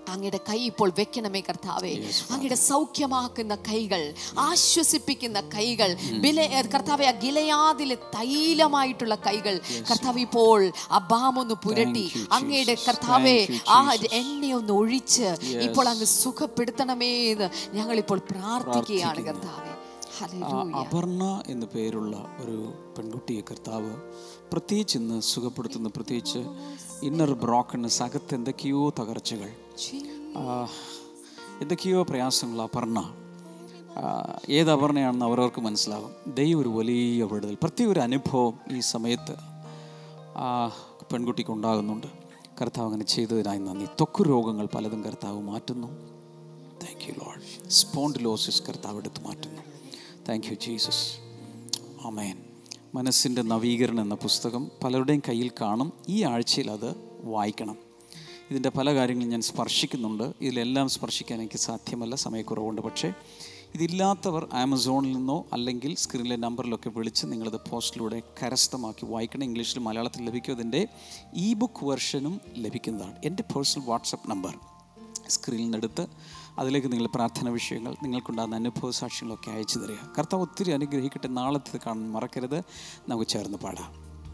അങ്ങയുടെ കൈ ഇപ്പോൾ വെക്കണമേ കർത്താവേ. അങ്ങയുടെ സൗഖ്യമാക്കുന്ന കൈകൾ, ആശ്വസിപ്പിക്കുന്ന കൈകൾ, കർത്താവെ ആ ഗിലെയാദിലെ തൈലമായിട്ടുള്ള കൈകൾ കർത്താവ് ഇപ്പോൾ ആ ബാമൊന്ന് പുരട്ടി അങ്ങയുടെ കർത്താവെ ആ എണ്ണയൊന്ന് ഒഴിച്ച് ഇപ്പോൾ അങ്ങ് സുഖപ്പെടുത്തണമേ എന്ന് ഞങ്ങളിപ്പോൾ പ്രാർത്ഥിക്കുകയാണ് കർത്താവെ. അപർണ എന്നു പേരുള്ള ഒരു പെൺകുട്ടിയെ കർത്താവ് പ്രത്യേകിച്ച് ഇന്ന് സുഖപ്പെടുത്തുന്നു. പ്രത്യേകിച്ച് ഇന്നർ ബ്രോക്കൺനെസ്, അകത്ത് എന്തൊക്കെയോ തകർച്ചകൾ, എന്തൊക്കെയോ പ്രയാസങ്ങൾ. അപർണ ഏത് അപർണയാണെന്ന് അവരവർക്ക് മനസ്സിലാകും. ദൈവം ഒരു വലിയ വിടുതൽ, പ്രത്യേക ഒരു അനുഭവം ഈ സമയത്ത് ആ പെൺകുട്ടിക്ക് ഉണ്ടാകുന്നുണ്ട്. കർത്താവ് അങ്ങനെ ചെയ്തതിനായി നന്ദി. ത്വക്ക് രോഗങ്ങൾ പലതും കർത്താവ് മാറ്റുന്നു. Thank you Lord. സ്പോണ്ടിലോസിസ് കർത്താവ് എടുത്ത് മാറ്റുന്നു. Thank you Jesus. ആമേൻ. മനസ്സിൻ്റെ നവീകരണം എന്ന പുസ്തകം പലരുടെയും കയ്യിൽ കാണും. ഈ ആഴ്ചയിൽ അത് വായിക്കണം. ഇതിൻ്റെ പല കാര്യങ്ങളും ഞാൻ സ്പർശിക്കുന്നുണ്ട്. ഇതിലെല്ലാം സ്പർശിക്കാൻ എനിക്ക് സാധ്യമല്ല, സമയക്കുറവുണ്ട്. പക്ഷേ ഇതില്ലാത്തവർ ആമസോണിൽ നിന്നോ അല്ലെങ്കിൽ സ്ക്രീനിലെ നമ്പറിലൊക്കെ വിളിച്ച് നിങ്ങളത് പോസ്റ്റിലൂടെ കരസ്ഥമാക്കി വായിക്കണം. ഇംഗ്ലീഷിലും മലയാളത്തിൽ ലഭിക്കും. അതിൻ്റെ ഇ ബുക്ക് വെർഷനും ലഭിക്കുന്നതാണ്. എൻ്റെ പേഴ്സണൽ വാട്സപ്പ് നമ്പർ സ്ക്രീനിൽ നിന്നെടുത്ത് അതിലേക്ക് നിങ്ങൾ പ്രാർത്ഥന വിഷയങ്ങൾ, നിങ്ങൾക്കുണ്ടാകുന്ന അനുഭവ സാക്ഷ്യങ്ങളൊക്കെ അയച്ചു തരിക. കർത്താവ് ഒത്തിരി അനുഗ്രഹിക്കട്ടെ. നാളത്തെ കാണാൻ മറക്കരുത്. നമുക്ക് ചേർന്ന് പാടാം.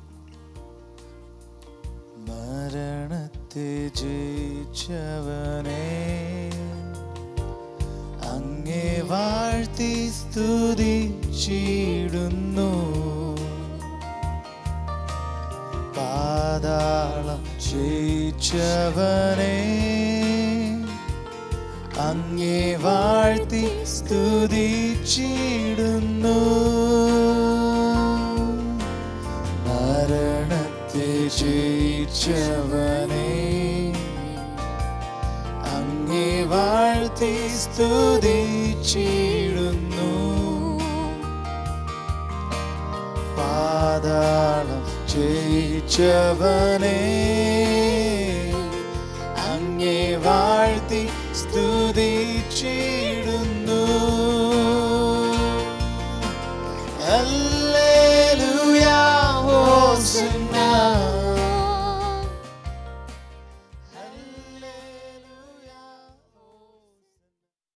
മരണത്തെ ജയിച്ചവനെ അങ്ങേ വാഴ്ത്തി സ്തുതിച്ചിടുന്നു. പാതാളം ജയിച്ചവനെ അങ്ങേ വാഴ്ത്തി സ്തുതിച്ചിടുന്നു. മരണത്തെ ജയിച്ചവനെ അങ്ങേ വാഴ്ത്തി സ്തുതിച്ചിടുന്നു. പാതാളം ജയിച്ചവനെ അങ്ങേ വാഴ്ത്തി സ്തുതിച്ചിടുന്നു. ഹല്ലേലൂയ, ഹോസന്ന